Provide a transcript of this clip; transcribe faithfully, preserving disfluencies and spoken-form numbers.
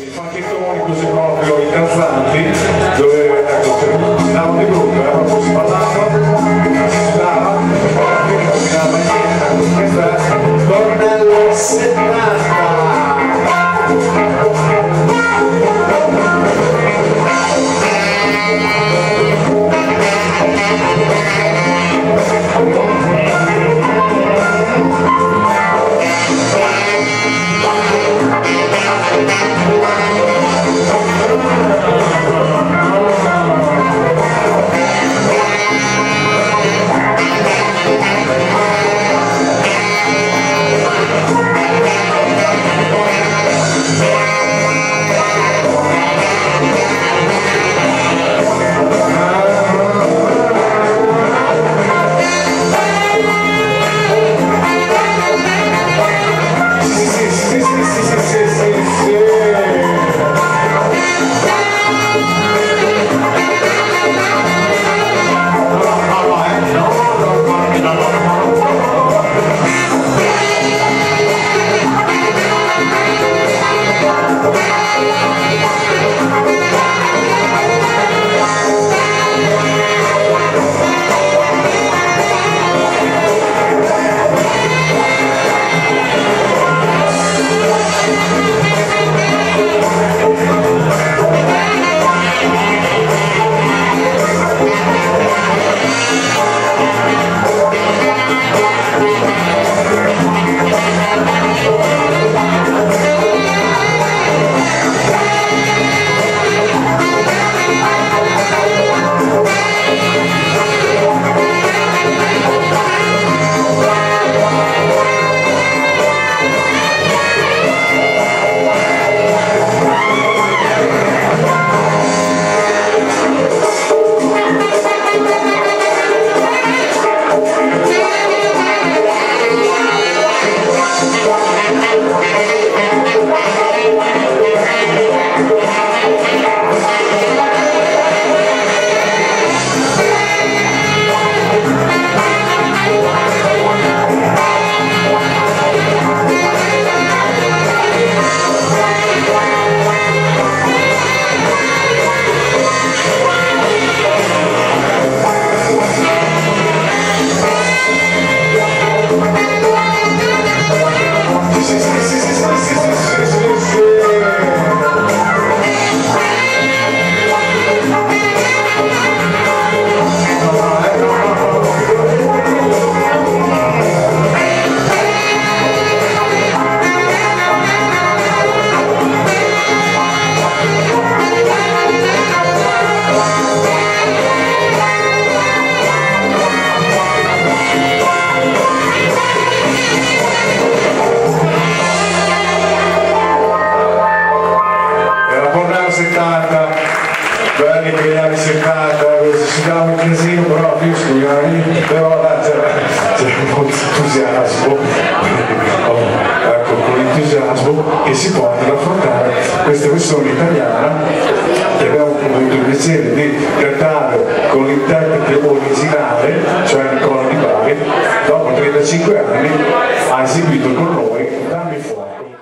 dei panchettoni così proprio incalzanti, dove ecco, terminavano di brutto, era proprio si ballava, si dava, poi non camminava niente, questa è Tornello settanta. settanta, belli quegli anni settanta, si dava un casino, però più scusami, però là c'era un po' di entusiasmo, ecco, con l'entusiasmo che si può ad affrontare questa versione italiana che abbiamo avuto il piacere di cantare con l'interprete originale, cioè Nicola Di Bari, dopo trentacinque anni ha eseguito con noi Dammi Fuoco.